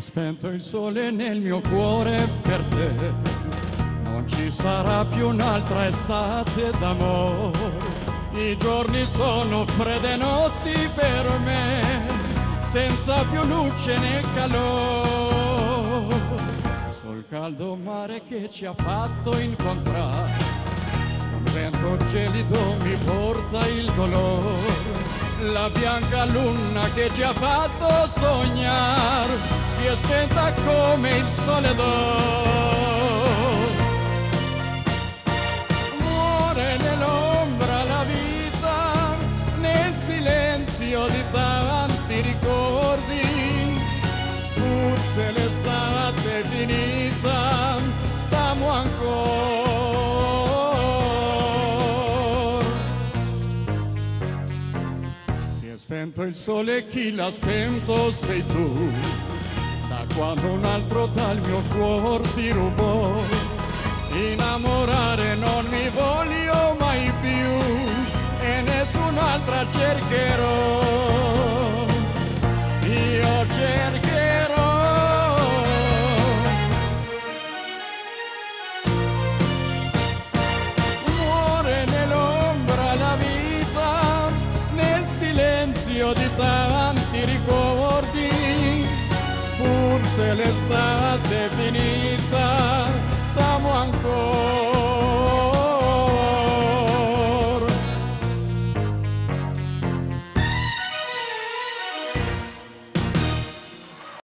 spento il sole nel mio cuore per te, non ci sarà più un'altra estate d'amore. I giorni sono fredde notti per me, senza più luce né calore. Sul caldo mare che ci ha fatto incontrare, un vento gelido mi porta il dolore. La bianca luna che ci ha fatto sognare si è spenta come il sole d'oro. Muore nell'ombra la vita, nel silenzio di tanti ricordi. Pur se l'estate è finita, t'amo ancora. Spento il sole, chi l'ha spento sei tu, da quando un altro dal mio cuor ti rubò. Innamorare non mi voglio mai più e nessun'altra cercherò. Io cercherò. Muore nell'ombra la vita, nel silenzio di tanti ricordi. Pur se l'estate è finita,